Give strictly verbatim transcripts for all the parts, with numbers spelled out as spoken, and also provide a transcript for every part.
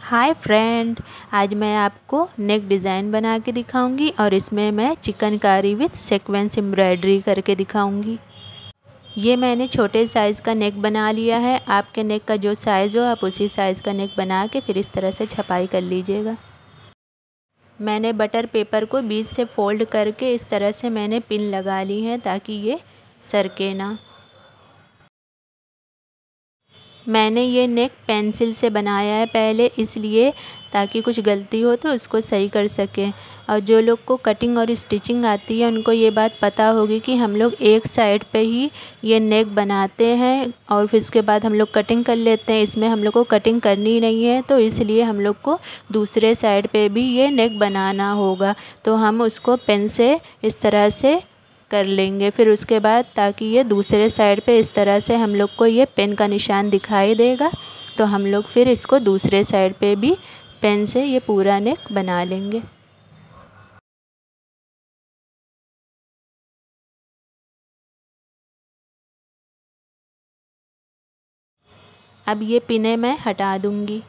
Hi friend, आज मैं आपको नेक डिज़ाइन बना के दिखाऊंगी और इसमें मैं चिकनकारी विथ सीक्वेंस एम्ब्रॉयडरी करके दिखाऊंगी। ये मैंने छोटे साइज़ का नेक बना लिया है। आपके नेक का जो साइज़ हो आप उसी साइज़ का नेक बना के फिर इस तरह से छपाई कर लीजिएगा। मैंने बटर पेपर को बीच से फोल्ड करके इस तरह से मैंने पिन लगा ली है ताकि ये सरके ना। मैंने ये नेक पेंसिल से बनाया है पहले, इसलिए ताकि कुछ गलती हो तो उसको सही कर सकें। और जो लोग को कटिंग और स्टिचिंग आती है उनको ये बात पता होगी कि हम लोग एक साइड पे ही ये नेक बनाते हैं और फिर उसके बाद हम लोग कटिंग कर लेते हैं। इसमें हम लोग को कटिंग करनी नहीं है, तो इसलिए हम लोग को दूसरे साइड पे भी ये नेक बनाना होगा। तो हम उसको पेन से इस तरह से कर लेंगे। फिर उसके बाद ताकि ये दूसरे साइड पे इस तरह से हम लोग को ये पेन का निशान दिखाई देगा, तो हम लोग फिर इसको दूसरे साइड पे भी पेन से ये पूरा नेक बना लेंगे। अब ये पिने मैं हटा दूंगी।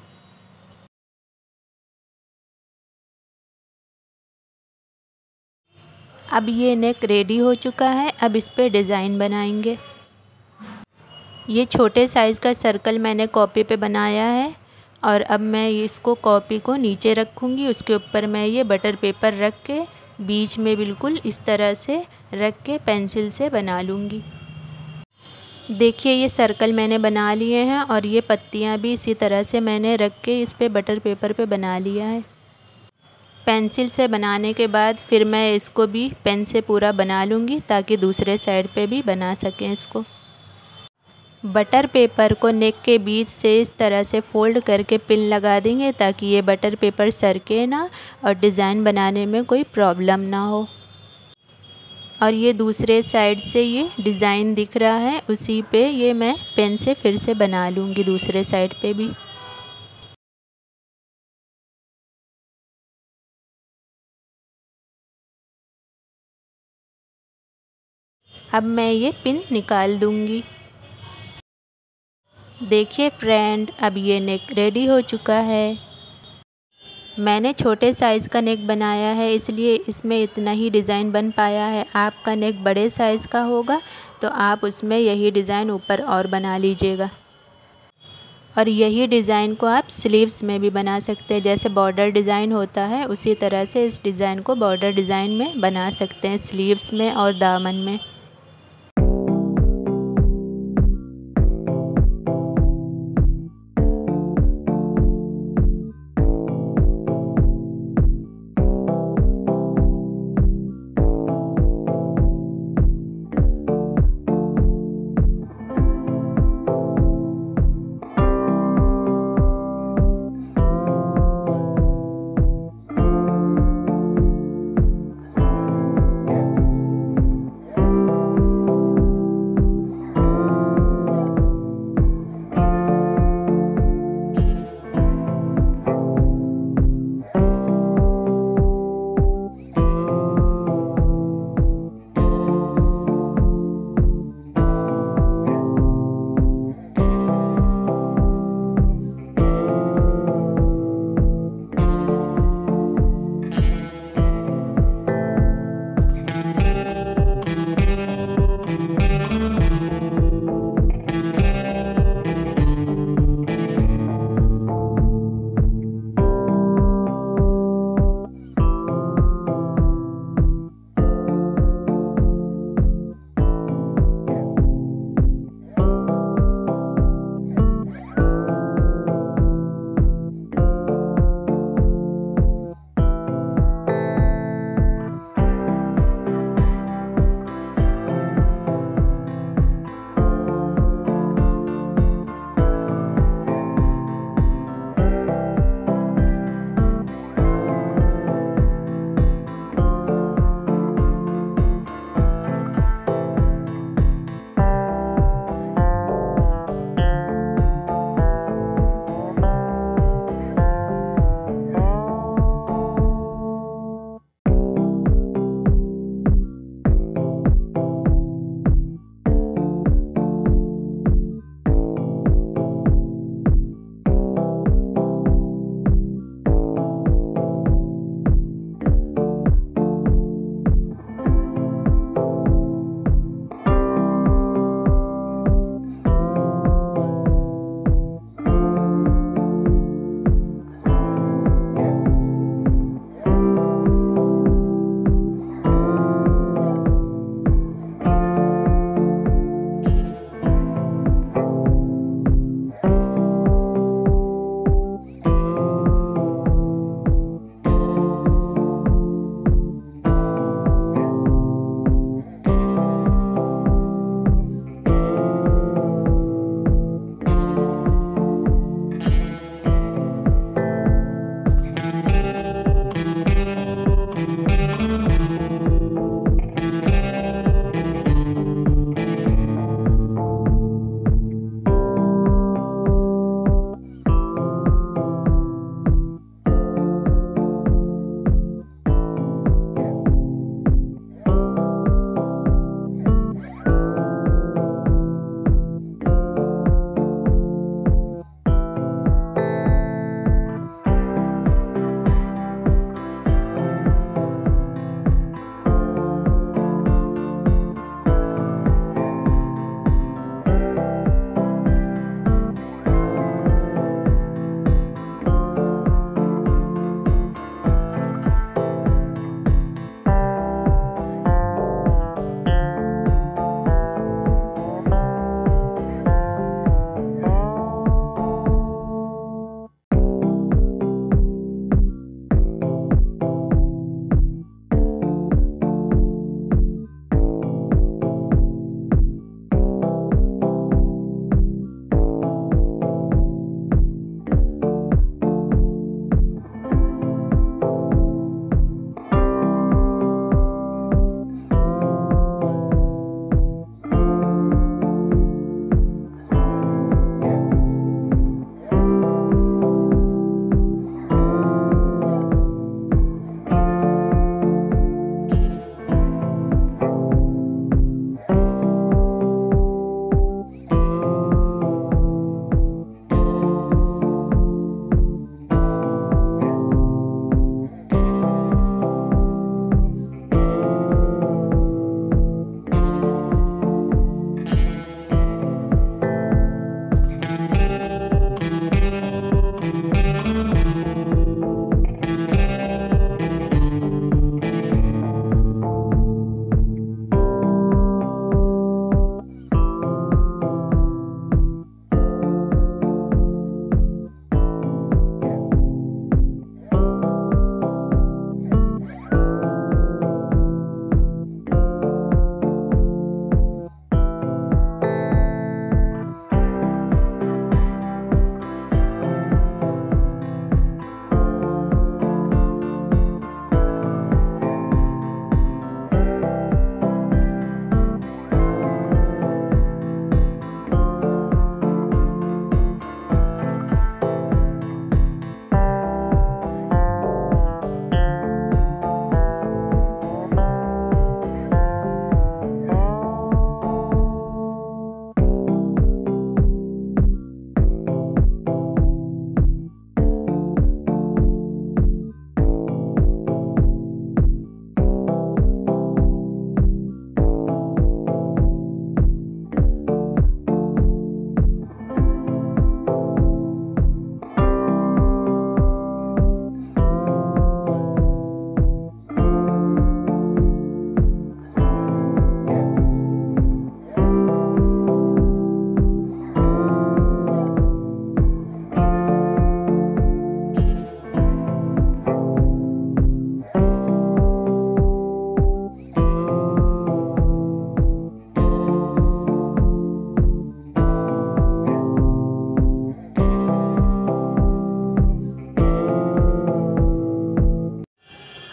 अब ये नेक रेडी हो चुका है। अब इस पे डिज़ाइन बनाएंगे। ये छोटे साइज़ का सर्कल मैंने कॉपी पे बनाया है और अब मैं इसको कॉपी को नीचे रखूँगी। उसके ऊपर मैं ये बटर पेपर रख के बीच में बिल्कुल इस तरह से रख के पेंसिल से बना लूँगी। देखिए ये सर्कल मैंने बना लिए हैं और ये पत्तियाँ भी इसी तरह से मैंने रख के इस पे बटर पेपर पे बना लिया है। पेंसिल से बनाने के बाद फिर मैं इसको भी पेन से पूरा बना लूँगी ताकि दूसरे साइड पे भी बना सकें इसको। बटर पेपर को नेक के बीच से इस तरह से फोल्ड करके पिन लगा देंगे ताकि ये बटर पेपर सरके ना और डिज़ाइन बनाने में कोई प्रॉब्लम ना हो। और ये दूसरे साइड से ये डिज़ाइन दिख रहा है, उसी पे ये मैं पेन से फिर से बना लूँगी दूसरे साइड पे भी। अब मैं ये पिन निकाल दूँगी। देखिए फ्रेंड, अब ये नेक रेडी हो चुका है। मैंने छोटे साइज़ का नेक बनाया है, इसलिए इसमें इतना ही डिज़ाइन बन पाया है। आपका नेक बड़े साइज़ का होगा तो आप उसमें यही डिज़ाइन ऊपर और बना लीजिएगा। और यही डिज़ाइन को आप स्लीव्स में भी बना सकते हैं। जैसे बॉर्डर डिज़ाइन होता है उसी तरह से इस डिज़ाइन को बॉर्डर डिज़ाइन में बना सकते हैं, स्लीव्स में और दामन में।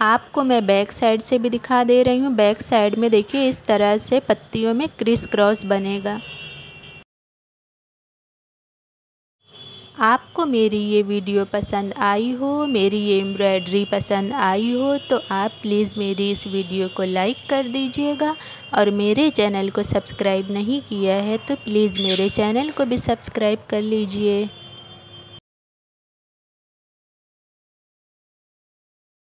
आपको मैं बैक साइड से भी दिखा दे रही हूँ। बैक साइड में देखिए इस तरह से पत्तियों में क्रिस क्रॉस बनेगा। आपको मेरी ये वीडियो पसंद आई हो, मेरी ये एम्ब्रॉयडरी पसंद आई हो तो आप प्लीज़ मेरी इस वीडियो को लाइक कर दीजिएगा और मेरे चैनल को सब्सक्राइब नहीं किया है तो प्लीज़ मेरे चैनल को भी सब्सक्राइब कर लीजिए।